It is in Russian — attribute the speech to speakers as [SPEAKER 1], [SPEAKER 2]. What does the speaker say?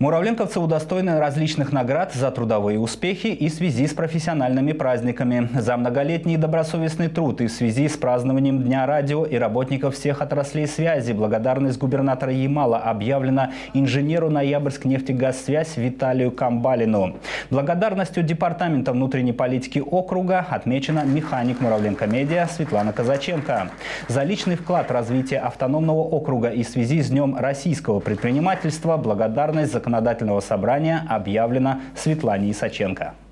[SPEAKER 1] Муравленковцы удостоены различных наград за трудовые успехи и в связи с профессиональными праздниками. За многолетний добросовестный труд и в связи с празднованием Дня радио и работников всех отраслей связи благодарность губернатора Ямала объявлена инженеру Ноябрьскнефтегазсвязь Виталию Камбалину. Благодарностью Департамента внутренней политики округа отмечена механик Муравленко-Медиа Светлана Казаченко. За личный вклад в развитие автономного округа и в связи с Днем российского предпринимательства благодарность законодательного собрания объявлена Светлане Исаченко.